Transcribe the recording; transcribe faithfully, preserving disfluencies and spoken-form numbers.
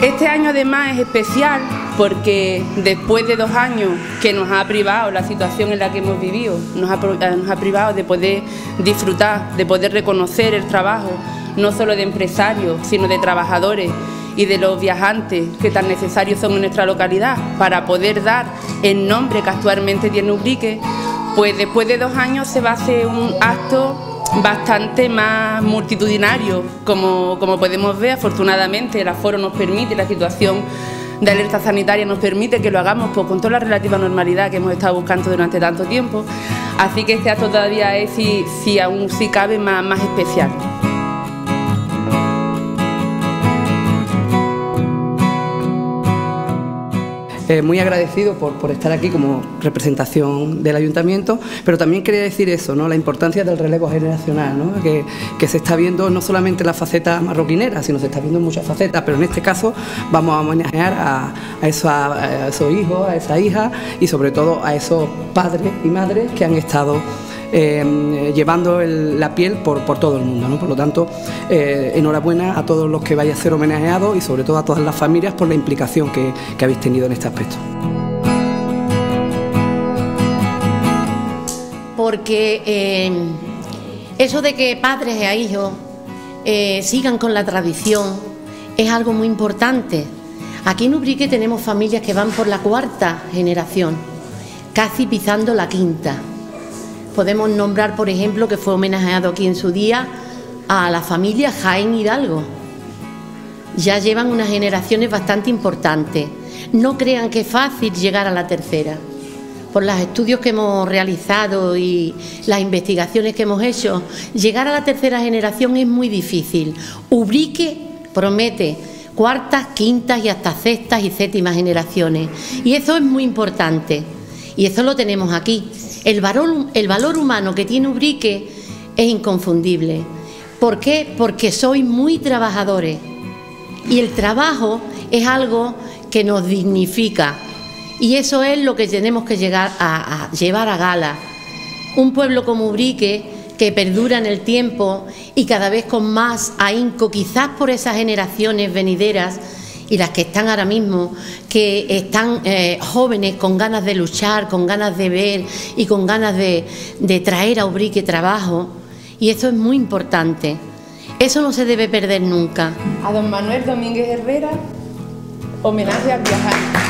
Este año además es especial porque después de dos años que nos ha privado la situación en la que hemos vivido, nos ha, nos ha privado de poder disfrutar, de poder reconocer el trabajo, no solo de empresarios, sino de trabajadores y de los viajantes que tan necesarios son en nuestra localidad para poder dar el nombre que actualmente tiene Ubrique, pues después de dos años se va a hacer un acto bastante más multitudinario, como, como podemos ver. Afortunadamente el aforo nos permite, la situación de alerta sanitaria nos permite que lo hagamos pues, con toda la relativa normalidad que hemos estado buscando durante tanto tiempo, así que este acto todavía es, si, si aún si cabe, más, más especial. Eh, muy agradecido por, por estar aquí como representación del Ayuntamiento, pero también quería decir eso, ¿no? La importancia del relevo generacional, ¿no? que, que se está viendo no solamente en la faceta marroquinera, sino se está viendo en muchas facetas, pero en este caso vamos a homenajear a, a, esos, a esos hijos, a esa hija y sobre todo a esos padres y madres que han estado Eh, llevando el, la piel por, por todo el mundo, ¿no? Por lo tanto, eh, enhorabuena a todos los que vais a ser homenajeados y sobre todo a todas las familias por la implicación que, que habéis tenido en este aspecto. Porque eh, eso de que padres e hijos eh, sigan con la tradición es algo muy importante. Aquí en Ubrique tenemos familias que van por la cuarta generación, casi pisando la quinta. Podemos nombrar, por ejemplo, que fue homenajeado aquí en su día a la familia Jaén Hidalgo. Ya llevan unas generaciones bastante importantes. No crean que es fácil llegar a la tercera. Por los estudios que hemos realizado y las investigaciones que hemos hecho, llegar a la tercera generación es muy difícil. Ubrique promete cuartas, quintas y hasta sextas y séptimas generaciones. Y eso es muy importante. Y eso lo tenemos aquí. El valor, el valor humano que tiene Ubrique es inconfundible. ¿Por qué? Porque sois muy trabajadores y el trabajo es algo que nos dignifica y eso es lo que tenemos que llegar a, a llevar a gala. Un pueblo como Ubrique que perdura en el tiempo y cada vez con más ahínco, quizás por esas generaciones venideras y las que están ahora mismo, que están eh, jóvenes con ganas de luchar, con ganas de ver y con ganas de, de traer a Ubrique trabajo, y eso es muy importante. Eso no se debe perder nunca. A don Manuel Domínguez Herrera, homenaje al viajante.